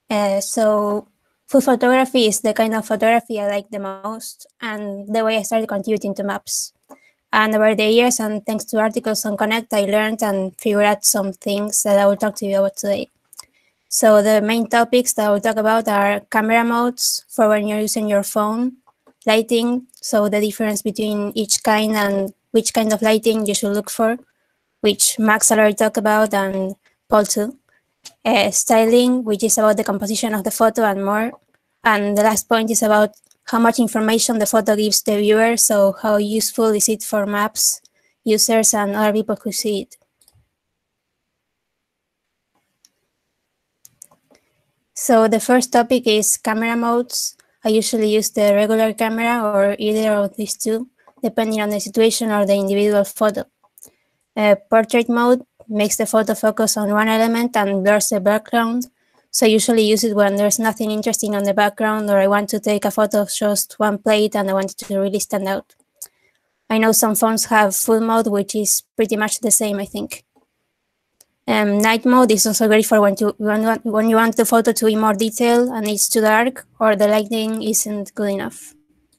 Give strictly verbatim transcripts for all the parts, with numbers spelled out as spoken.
Uh, so food photography is the kind of photography I like the most, and the way I started contributing to maps. And over the years, and thanks to articles on Connect, I learned and figured out some things that I will talk to you about today. So the main topics that I will talk about are camera modes for when you're using your phone, lighting, so the difference between each kind and which kind of lighting you should look for, which Max already talked about and Paul too. Uh, styling, which is about the composition of the photo and more. And the last point is about how much information the photo gives the viewer, so how useful is it for maps, users, and other people who see it. So the first topic is camera modes. I usually use the regular camera or either of these two, depending on the situation or the individual photo. Uh, portrait mode makes the photo focus on one element and blurs the background. So I usually use it when there's nothing interesting on the background, or I want to take a photo of just one plate and I want it to really stand out. I know some phones have full mode, which is pretty much the same, I think. Um, night mode is also great for when, to, when, when you want the photo to be more detailed and it's too dark or the lighting isn't good enough.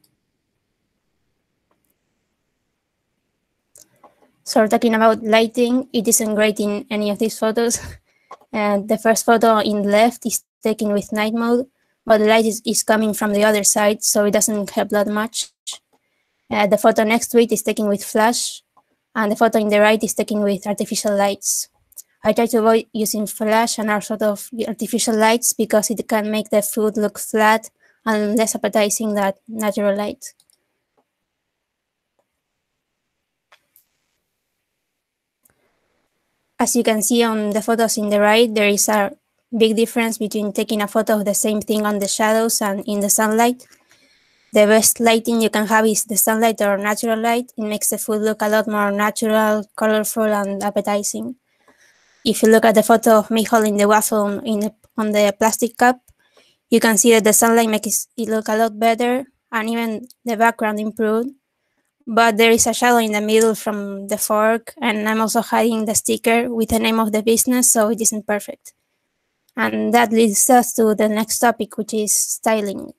So talking about lighting, it isn't great in any of these photos. And the first photo in the left is taken with night mode, but the light is, is coming from the other side, so it doesn't help that much. Uh, the photo next to it is taken with flash, and the photo in the right is taken with artificial lights. I try to avoid using flash and other sort of artificial lights because it can make the food look flat and less appetizing than natural light. As you can see on the photos in the right, there is a big difference between taking a photo of the same thing on the shadows and in the sunlight. The best lighting you can have is the sunlight or natural light. It makes the food look a lot more natural, colorful, and appetizing. If you look at the photo of me holding the waffle in the, on the plastic cup, you can see that the sunlight makes it look a lot better, and even the background improved. But there is a shadow in the middle from the fork, and I'm also hiding the sticker with the name of the business, so it isn't perfect. And that leads us to the next topic, which is styling.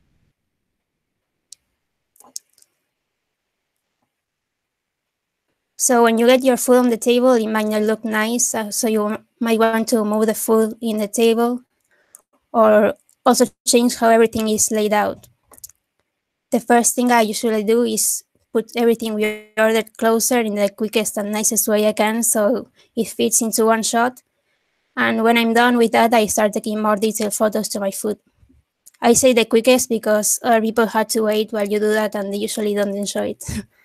So when you get your food on the table, it might not look nice, uh, so you might want to move the food in the table, or also change how everything is laid out. The first thing I usually do is put everything we ordered closer in the quickest and nicest way I can, so it fits into one shot. And when I'm done with that, I start taking more detailed photos to my food. I say the quickest because other people had to wait while you do that, and they usually don't enjoy it.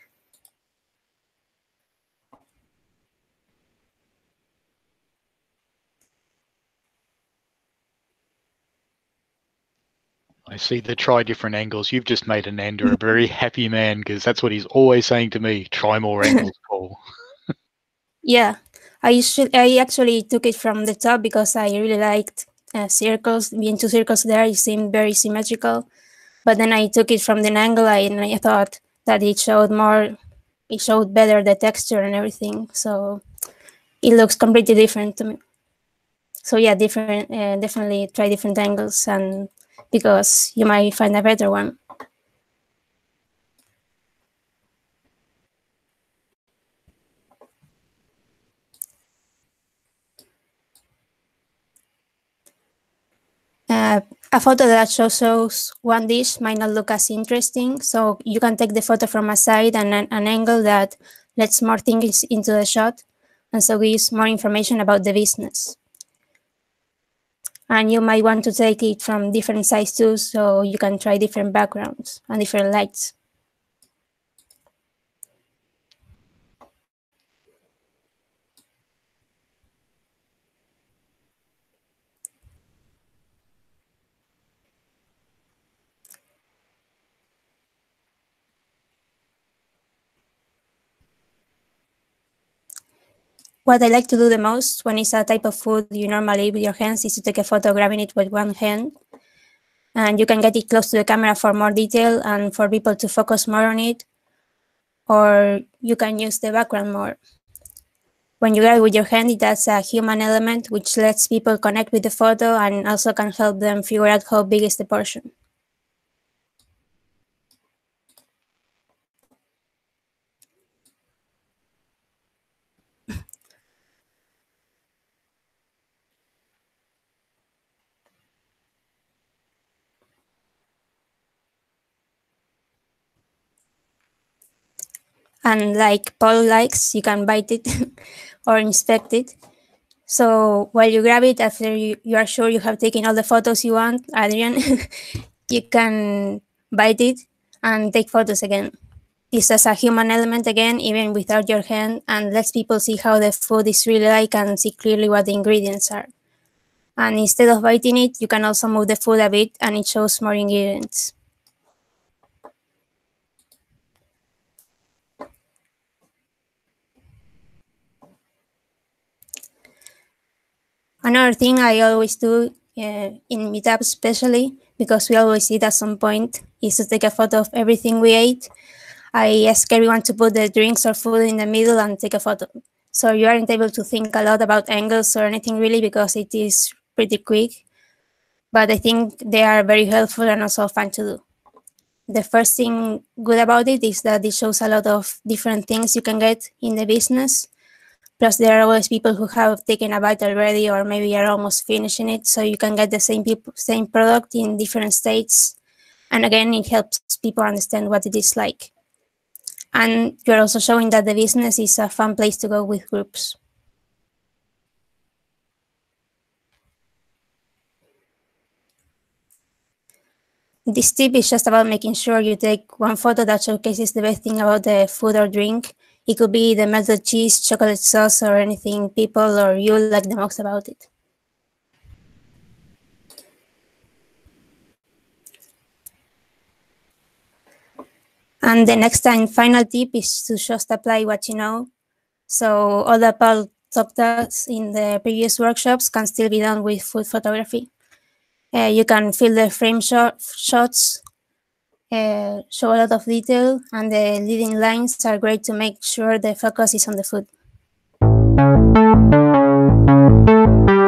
I see the try different angles. You've just made Ananda a very happy man because that's what he's always saying to me. Try more angles, Paul. Yeah, I usually, I actually took it from the top because I really liked uh, circles. Being two circles there, it seemed very symmetrical. But then I took it from the angle, I, and I thought that it showed more, it showed better the texture and everything. So it looks completely different to me. So yeah, different, uh, definitely try different angles, and because you might find a better one. Uh, a photo that shows one dish might not look as interesting, so you can take the photo from a side and an, an angle that lets more things into the shot, and so gives more information about the business. And you might want to take it from different sides too, so you can try different backgrounds and different lights. What I like to do the most when it's a type of food you normally eat with your hands is to take a photo grabbing it with one hand. And you can get it close to the camera for more detail and for people to focus more on it. Or you can use the background more. when you grab it with your hand, it adds a human element, which lets people connect with the photo and also can help them figure out how big is the portion. And like Paul likes, you can bite it or inspect it. So while you grab it, after you, you are sure you have taken all the photos you want, Adrian, you can bite it and take photos again. This has a human element again, even without your hand, and lets people see how the food is really like and see clearly what the ingredients are. And instead of biting it, you can also move the food a bit and it shows more ingredients. Another thing I always do uh, in meetups, especially because we always eat at some point, is to take a photo of everything we ate. I ask everyone to put the drinks or food in the middle and take a photo. So you aren't able to think a lot about angles or anything really because it is pretty quick. But I think they are very helpful and also fun to do. The first thing good about it is that it shows a lot of different things you can get in the business. Plus, there are always people who have taken a bite already or maybe are almost finishing it. So you can get the same, people, same product in different states. And again, it helps people understand what it is like. And you're also showing that the business is a fun place to go with groups. This tip is just about making sure you take one photo that showcases the best thing about the food or drink. It could be the melted cheese, chocolate sauce, or anything people or you like the most about it. And the next and final tip is to just apply what you know. So all that Paul talked us in the previous workshops can still be done with food photography. Uh, you can fill the frame shot, shots, uh, show a lot of detail, and the leading lines are great to make sure the focus is on the food.